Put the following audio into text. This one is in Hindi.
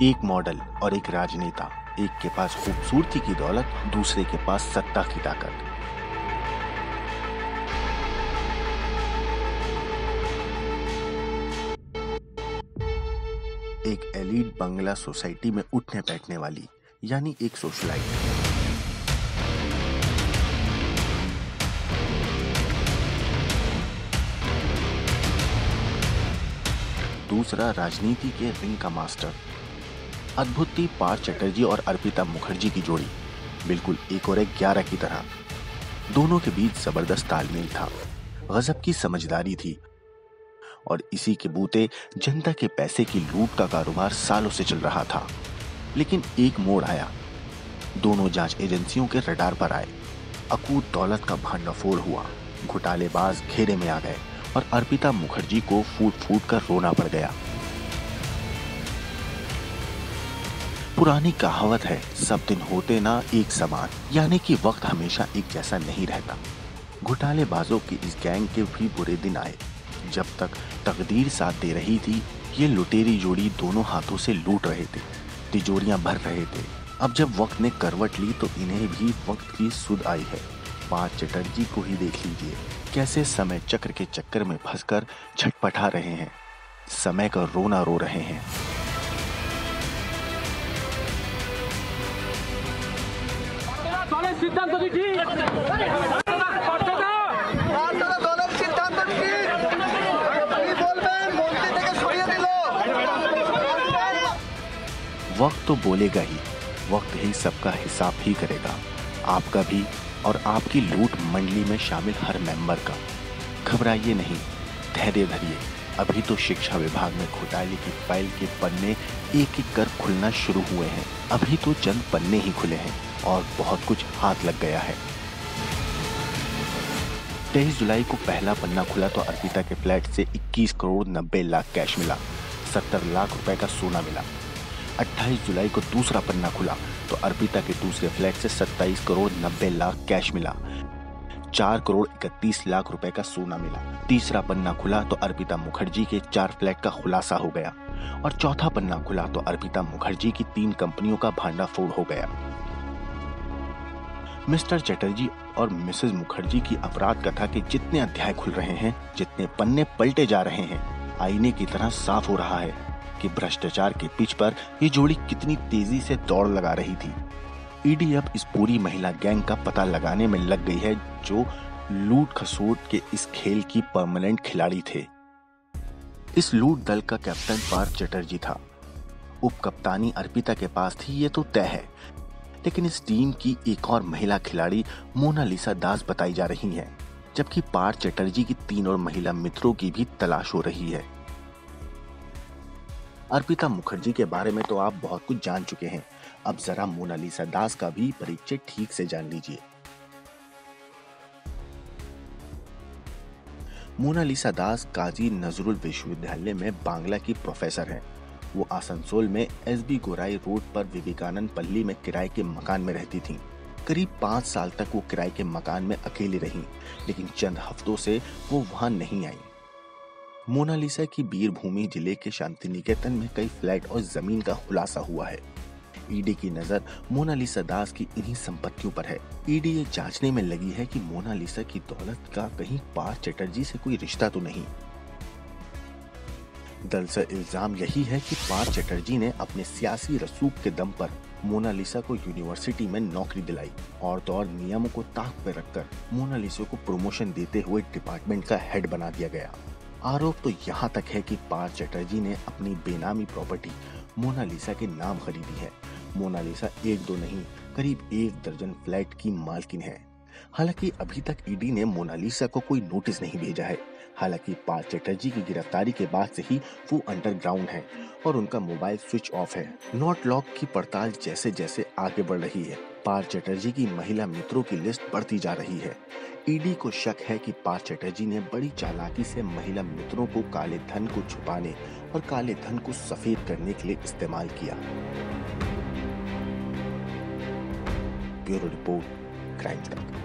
एक मॉडल और एक राजनेता, एक के पास खूबसूरती की दौलत, दूसरे के पास सत्ता की ताकत। एक एलीट बंगला सोसाइटी में उठने बैठने वाली, यानी एक सोशलाइट। दूसरा राजनीति के रिंग का मास्टर। अद्भुत थी पार्थ चटर्जी और अर्पिता मुखर्जी की जोड़ी, बिल्कुल एक और एक 11 की तरह। दोनों के बीच जबरदस्त तालमेल था, गजब की समझदारी थी और इसी के बूते जनता के पैसे की लूट का कारोबार सालों से चल रहा था। लेकिन एक मोड़ आया, दोनों जांच एजेंसियों के रडार पर आए। अकूत दौलत का भांडाफोड़ हुआ, घोटालेबाज घेरे में आ गए और अर्पिता मुखर्जी को फूट फूट कर रोना पड़ गया। पुरानी कहावत है, सब दिन होते ना एक समान, यानी कि वक्त हमेशा एक जैसा नहीं रहता। घोटालेबाजों की इस गैंग के भी बुरे दिन आए। जब तक तकदीर साथ दे रही थी, ये लुटेरी जोड़ी दोनों हाथों से लूट रहे थे, तिजोरियां भर रहे थे। अब जब वक्त ने करवट ली तो इन्हें भी वक्त की सुध आई है। पार्थ चटर्जी को ही देख लीजिए, कैसे समय चक्र के चक्कर में फंसकर छटपटा रहे हैं, समय का रोना रो रहे हैं। वक्त तो बोलेगा ही, वक्त ही सबका हिसाब ही करेगा, आपका भी और आपकी लूट मंडली में शामिल हर मेंबर का। घबराइए नहीं, धैर्य धरिए, अभी तो शिक्षा विभाग में घोटाले की फाइल के पन्ने एक एक कर खुलना शुरू हुए हैं। अभी तो चंद पन्ने ही खुले हैं और बहुत कुछ हाथ लग गया है। 23 जुलाई को पहला पन्ना खुला तो अर्पिता के फ्लैट से 21 करोड़ 90 लाख कैश मिला, 70 लाख रुपए का सोना मिला। 28 जुलाई को दूसरा पन्ना खुला तो अर्पिता के दूसरे फ्लैट से 27 करोड़ 90 लाख कैश मिला, 4 करोड़ 31 लाख रुपए का सोना मिला। तीसरा पन्ना खुला तो अर्पिता मुखर्जी के 4 फ्लैट का खुलासा हो गया और चौथा पन्ना खुला तो अर्पिता मुखर्जी की 3 कंपनियों का भांडाफोड़ हो गया। मिस्टर चटर्जी और मिसेस मुखर्जी की अपराध कथा के जितने अध्याय खुल रहे हैं, जितने पन्ने पलटे जा रहे हैं, आईने की तरह साफ हो रहा है कि भ्रष्टाचार के पिच पर ये जोड़ी कितनी तेजी से दौड़ लगा रही थी। ईडी अब इस पूरी महिला गैंग का पता लगाने में लग गई है, जो लूट खसोट के इस खेल की परमानेंट खिलाड़ी थे। इस लूट दल का कैप्टन पार्थ चटर्जी था, उप कप्तानी अर्पिता के पास थी, ये तो तय है। लेकिन इस टीम की एक और महिला खिलाड़ी मोनालिसा दास बताई जा रही है, जबकि पार्थ चटर्जी की 3 और महिला मित्रों की भी तलाश हो रही है। अर्पिता मुखर्जी के बारे में तो आप बहुत कुछ जान चुके हैं, अब जरा मोनालिसा दास का भी परिचय ठीक से जान लीजिए। मोनालिसा दास काजी नजरुल विश्वविद्यालय में बांग्ला की प्रोफेसर हैं। वो आसनसोल में एसबी गोराई रोड पर विवेकानंद पल्ली में किराए के मकान में रहती थीं। करीब 5 साल तक वो किराए के मकान में अकेली रहीं, लेकिन चंद हफ्तों से वो वहां नहीं आई। मोनालिसा की बीरभूमि जिले के शांति निकेतन में कई फ्लैट और जमीन का खुलासा हुआ है। ईडी की नजर मोनालिसा दास की इन्हीं संपत्तियों पर है। ईडी ये जांचने में लगी है कि मोनालिसा की दौलत का कहीं पार्थ चटर्जी से कोई रिश्ता तो नहीं। दरअसल इल्जाम यही है कि पार्थ चटर्जी ने अपने सियासी रसूख के दम पर मोनालिसा को यूनिवर्सिटी में नौकरी दिलाई और तो और नियमों को ताक पर रखकर मोनालिसा को प्रमोशन देते हुए डिपार्टमेंट का हेड बना दिया गया। आरोप तो यहाँ तक है कि पार्थ चटर्जी ने अपनी बेनामी प्रॉपर्टी मोनालिसा के नाम खरीदी है। मोनालिसा 1-2 नहीं, करीब 1 दर्जन फ्लैट की मालकिन है। हालांकि अभी तक ईडी ने मोनालिसा को कोई नोटिस नहीं भेजा है। हालांकि पार्थ चटर्जी की गिरफ्तारी के बाद से ही वो अंडरग्राउंड है और उनका मोबाइल स्विच ऑफ है। नॉट लॉक की पड़ताल जैसे जैसे आगे बढ़ रही है, पार्थ चटर्जी की महिला मित्रों की लिस्ट बढ़ती जा रही है। ईडी को शक है कि पार्थ चटर्जी ने बड़ी चालाकी से महिला मित्रों को काले धन को छुपाने और काले धन को सफेद करने के लिए इस्तेमाल किया। ब्यूरो रिपोर्ट, क्राइम तक।